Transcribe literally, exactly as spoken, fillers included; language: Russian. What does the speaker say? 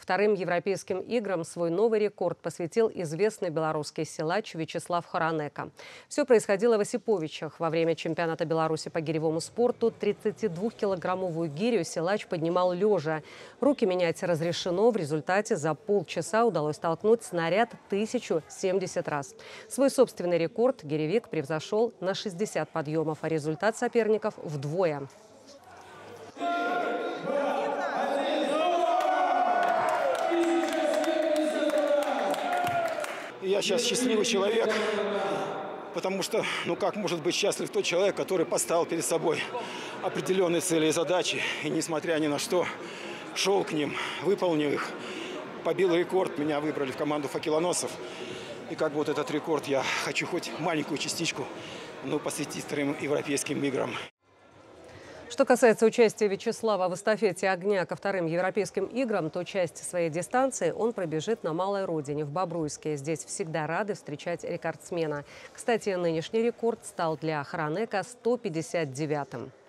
Вторым европейским играм свой новый рекорд посвятил известный белорусский силач Вячеслав Хоронека. Все происходило в Осиповичах. Во время чемпионата Беларуси по гиревому спорту тридцатидвухкилограммовую гирю силач поднимал лежа. Руки менять разрешено. В результате за полчаса удалось толкнуть снаряд тысячу семьдесят раз. Свой собственный рекорд гиревик превзошел на шестьдесят подъемов, а результат соперников вдвое. Я сейчас счастливый человек, потому что, ну как может быть счастлив тот человек, который поставил перед собой определенные цели и задачи, и несмотря ни на что, шел к ним, выполнил их, побил рекорд, меня выбрали в команду факелоносцев. И как бы вот этот рекорд я хочу хоть маленькую частичку, ну, посвятить вторым европейским играм. Что касается участия Вячеслава в эстафете огня ко вторым европейским играм, то часть своей дистанции он пробежит на малой родине, в Бобруйске. Здесь всегда рады встречать рекордсмена. Кстати, нынешний рекорд стал для Хоронека сто пятьдесят девятым.